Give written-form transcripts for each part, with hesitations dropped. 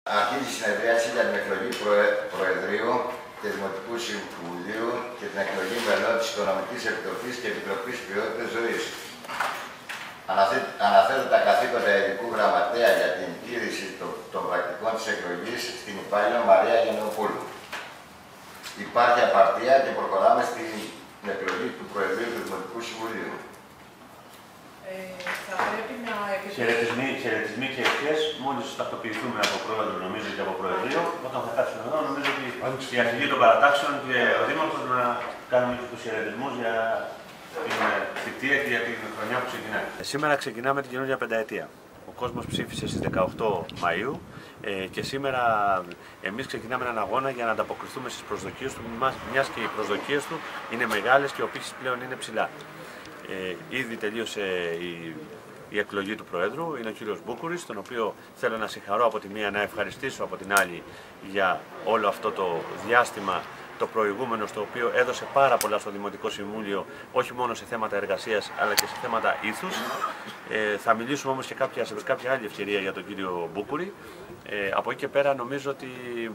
Αρχίζει η συνεδρίαση για την εκλογή Προεδρείου και Δημοτικού Συμβουλίου και την εκλογή μελών της Οικονομικής Επιτροπής και Επιτροπής Ποιότητας Ζωής. Αναθέτω τα καθήκοντα ειδικού γραμματέα για την τήρηση των πρακτικών της εκλογής στην υπάλληλο Μαρία Γεννοπούλου. Υπάρχει απαρτία και προχωράμε στην εκλογή του Προεδρείου του Δημοτικού Συμβουλίου. Θα πρέπει να Χαιρετισμοί και ευχές. Μόλις τακτοποιηθούμε από πρόεδρο, νομίζω, και από προεδρείο, όταν θα κάτσουμε εδώ, νομίζω ότι η αρχηγή των παρατάξεων και ο Δήμαρχος να κάνουμε και τους χαιρετισμούς για την θητεία και για την χρονιά που ξεκινάει. Σήμερα ξεκινάμε την καινούργια πενταετία. Ο κόσμος ψήφισε στις 18 Μαΐου και σήμερα εμείς ξεκινάμε έναν αγώνα για να ανταποκριθούμε στις προσδοκίες του, μιας και οι προσδοκίες του είναι μεγάλες και ο πύχης πλέον είναι ψηλά. Ήδη τελείωσε η εκλογή του Προέδρου, είναι ο κύριος Μπούκουρης, τον οποίο θέλω να συγχαρώ από τη μία, να ευχαριστήσω από την άλλη για όλο αυτό το διάστημα το προηγούμενο, στο οποίο έδωσε πάρα πολλά στο Δημοτικό Συμβούλιο, όχι μόνο σε θέματα εργασίας αλλά και σε θέματα ήθους. Θα μιλήσουμε όμως και σε κάποια άλλη ευκαιρία για τον κύριο Μπούκουρη. Από εκεί και πέρα νομίζω ότι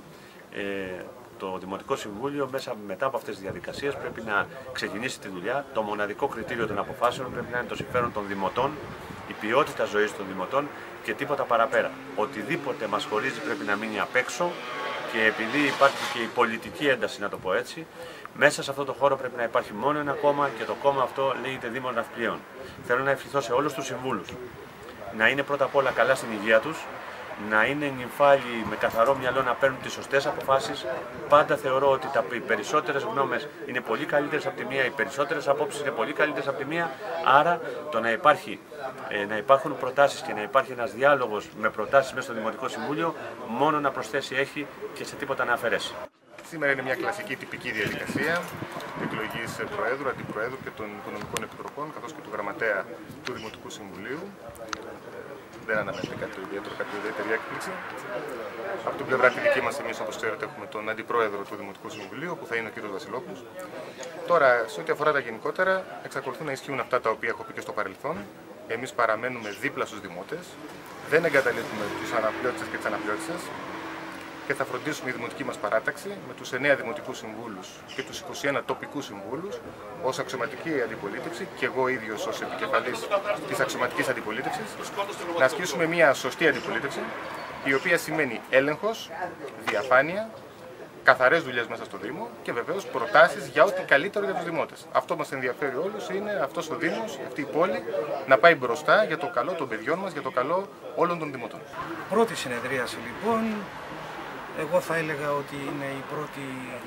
το Δημοτικό Συμβούλιο μετά από αυτές τις διαδικασίες πρέπει να ξεκινήσει τη δουλειά. Το μοναδικό κριτήριο των αποφάσεων πρέπει να είναι το συμφέρον των δημοτών, η ποιότητα ζωής των δημοτών και τίποτα παραπέρα. Οτιδήποτε μας χωρίζει πρέπει να μείνει απ' έξω και επειδή υπάρχει και η πολιτική ένταση, να το πω έτσι, μέσα σε αυτό το χώρο πρέπει να υπάρχει μόνο ένα κόμμα και το κόμμα αυτό λέγεται Δήμος Ναυπλιών. Θέλω να ευχηθώ σε όλους τους συμβούλους να είναι πρώτα απ' όλα καλά στην υγεία τους, να είναι νυμφάλιοι με καθαρό μυαλό να παίρνουν τις σωστές αποφάσεις. Πάντα θεωρώ ότι οι περισσότερες γνώμες είναι πολύ καλύτερες από τη μία, οι περισσότερες απόψεις είναι πολύ καλύτερες από τη μία. Άρα το να υπάρχουν προτάσεις και να υπάρχει ένας διάλογος με προτάσεις μέσα στο Δημοτικό Συμβούλιο μόνο να προσθέσει έχει και σε τίποτα να αφαιρέσει. Σήμερα είναι μια κλασική τυπική διαδικασία εκλογής Προέδρου, Αντιπροέδρου και των Οικονομικών Επιτροπών, καθώς και του Γραμματέα του Δημοτικού Συμβουλίου. Δεν αναμένεται κάτι ιδιαίτερο, κάτι ιδιαίτερη έκπληξη. Από την πλευρά τη δική μας, εμείς, όπως ξέρετε, έχουμε τον Αντιπρόεδρο του Δημοτικού Συμβουλίου, που θα είναι ο κ. Βασιλόπουλος. Τώρα, σε ό,τι αφορά τα γενικότερα, εξακολουθούν να ισχύουν αυτά τα οποία έχω πει και στο παρελθόν. Εμείς παραμένουμε δίπλα στους δημότες, δεν εγκαταλείπουμε τους αναπληώτες και τις αναπληώτες και θα φροντίσουμε η δημοτική μας παράταξη με τους 9 δημοτικούς συμβούλους και τους 21 τοπικούς συμβούλους ως αξιωματική αντιπολίτευση και εγώ ίδιος ως επικεφαλής της αξιωματικής αντιπολίτευσης να ασκήσουμε μια σωστή αντιπολίτευση, η οποία σημαίνει έλεγχος, διαφάνεια, καθαρές δουλειές μέσα στο Δήμο και βεβαίως προτάσεις για ό,τι καλύτερο για τους δημότες. Αυτό μας ενδιαφέρει όλους, είναι αυτός ο Δήμος, αυτή η πόλη, να πάει μπροστά για το καλό των παιδιών μας, για το καλό όλων των δημοτών. Πρώτη συνεδρίαση λοιπόν. Εγώ θα έλεγα ότι είναι η πρώτη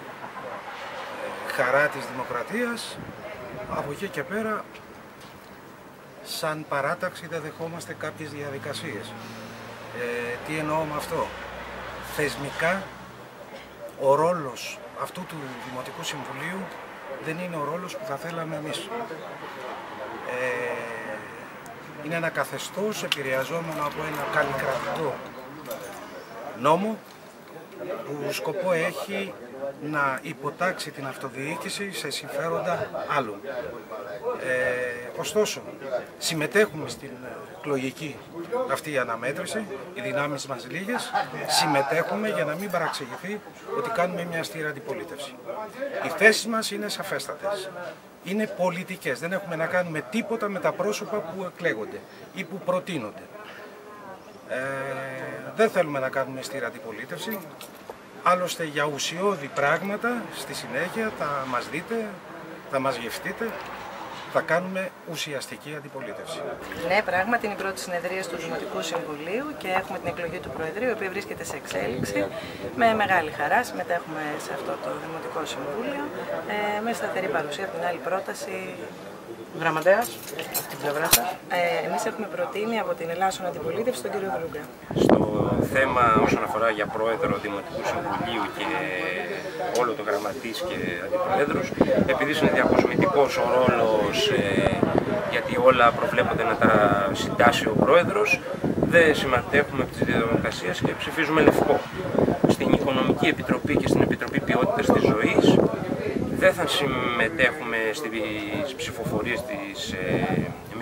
χαρά της δημοκρατίας. Από εκεί και πέρα, σαν παράταξη δεν δεχόμαστε κάποιες διαδικασίες. Τι εννοώ με αυτό? Θεσμικά, ο ρόλος αυτού του Δημοτικού Συμβουλίου δεν είναι ο ρόλος που θα θέλαμε εμείς. Είναι ένα καθεστώς επηρεαζόμενο από ένα καλλικρατικό νόμο, που σκοπό έχει να υποτάξει την αυτοδιοίκηση σε συμφέροντα άλλων. Ωστόσο, συμμετέχουμε στην εκλογική αυτή αναμέτρηση, οι δυνάμεις μας λίγες, συμμετέχουμε για να μην παραξηγηθεί ότι κάνουμε μια αστήρια αντιπολίτευση. Οι θέσεις μας είναι σαφέστατες. Είναι πολιτικές, δεν έχουμε να κάνουμε τίποτα με τα πρόσωπα που εκλέγονται ή που προτείνονται. Δεν θέλουμε να κάνουμε αστήρια αντιπολίτευση. Άλλωστε για ουσιώδη πράγματα στη συνέχεια θα μας δείτε, θα μας γευτείτε, θα κάνουμε ουσιαστική αντιπολίτευση. Ναι, πράγματι είναι η πρώτη συνεδρία του Δημοτικού Συμβουλίου και έχουμε την εκλογή του Προεδρείου, η οποία βρίσκεται σε εξέλιξη. Με μεγάλη χαρά συμμετέχουμε σε αυτό το Δημοτικό Συμβούλιο, με σταθερή παρουσία από την άλλη πρόταση. Γραμματέας, από την πλευρά σας. Εμείς έχουμε προτείνει από την Ελλάσσον Αντιπολίτευση τον κύριο Βλούγκα. Στο θέμα όσον αφορά για πρόεδρο Δημοτικού Συμβουλίου και όλο το γραμματής και αντιπροέδρους, επειδή είναι διακοσμητικός ο ρόλος, γιατί όλα προβλέπονται να τα συντάσει ο πρόεδρος, δεν συμμετέχουμε από τις διαδικασίες και ψηφίζουμε λευκό. Στην Οικονομική Επιτροπή και στην Επιτροπή Ποιότητας της Ζωής δεν θα συμμετέχουμε στις ψηφοφορίες της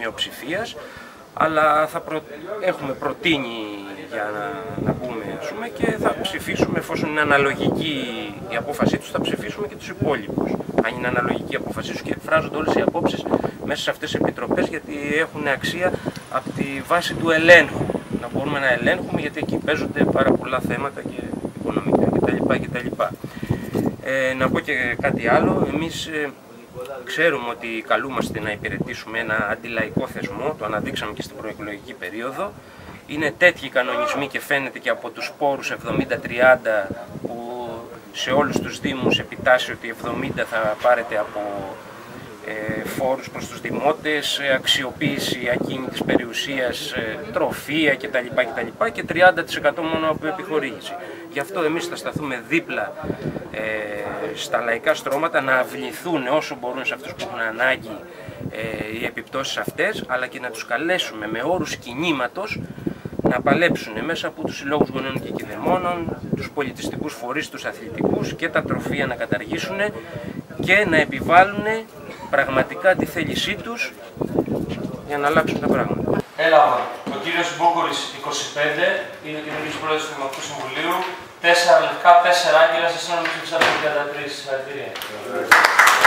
μειοψηφίας, αλλά έχουμε προτείνει για να πούμε, και θα ψηφίσουμε, εφόσον είναι αναλογική η απόφασή τους, θα ψηφίσουμε και τους υπόλοιπους. Αν είναι αναλογική η απόφασή τους, και εκφράζονται όλες οι απόψεις μέσα σε αυτές τις επιτροπές, γιατί έχουν αξία από τη βάση του ελέγχου. Να μπορούμε να ελέγχουμε, γιατί εκεί παίζονται πάρα πολλά θέματα και οικονομικά κτλ. Να πω και κάτι άλλο. Εμείς ξέρουμε ότι καλούμαστε να υπηρετήσουμε ένα αντιλαϊκό θεσμό, το αναδείξαμε και στην προεκλογική περίοδο. Είναι τέτοιοι οι κανονισμοί και φαίνεται και από τους πόρους 70-30 που σε όλους τους Δήμους επιτάσσει ότι 70 θα πάρετε από φόρους προς τους δημότες, αξιοποίηση ακίνητης περιουσίας, τροφεία κτλ. Και 30% μόνο από επιχορήγηση. Γι' αυτό εμείς θα σταθούμε δίπλα στα λαϊκά στρώματα να αυληθούν όσο μπορούν σε αυτούς που έχουν ανάγκη οι επιπτώσεις αυτές, αλλά και να τους καλέσουμε με όρους κινήματος να παλέψουν μέσα από τους συλλόγους γονέων και κηδεμόνων, τους πολιτιστικούς φορείς, τους αθλητικούς και τα τροφεία να καταργήσουν και να επιβάλλουν πραγματικά τη θέλησή τους για να αλλάξουν τα πράγματα. Έλαβα ο κύριος Μπούκουρης 25, είναι ο καινούργιος πρόεδρος του Δημοτικού Συμβουλίου, 4 λευκά, 4 άγγελα, σε συνόλο ψήφισαν 33. Συγχαρητήρια.